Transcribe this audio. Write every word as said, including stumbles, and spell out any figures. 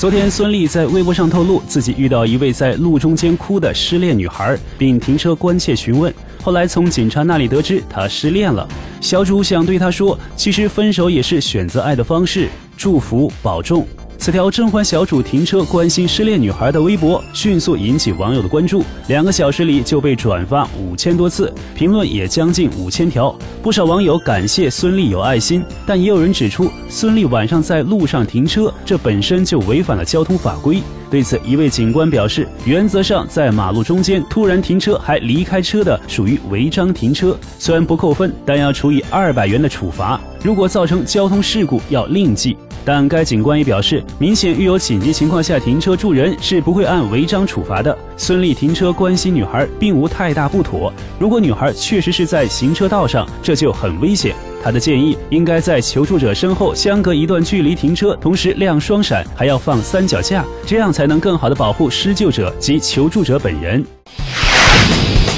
昨天，孙俪在微博上透露，自己遇到一位在路中间哭的失恋女孩，并停车关切询问。后来从警察那里得知她失恋了。小主想对她说，其实分手也是选择爱的方式，祝福保重。此条甄嬛小主停车关心失恋女孩的微博迅速引起网友的关注，两个小时里就被转发五千多次，评论也将近五千条。不少网友感谢孙俪有爱心，但也有人指出，孙俪晚上在路上停车，这本身就违反了交通法规。对此，一位警官表示，原则上在马路中间突然停车还离开车的属于违章停车，虽然不扣分，但要处以二百元的处罚，如果造成交通事故要另计。但该警官也表示，明显遇有紧急情况下停车助人是不会按违章处罚的。孙俪停车关心女孩并无太大不妥，如果女孩确实是在行车道上，这就很危险。他的建议应该在求助者身后相隔一段距离停车，同时亮双闪，还要放三脚架，这样才能更好地保护施救者及求助者本人。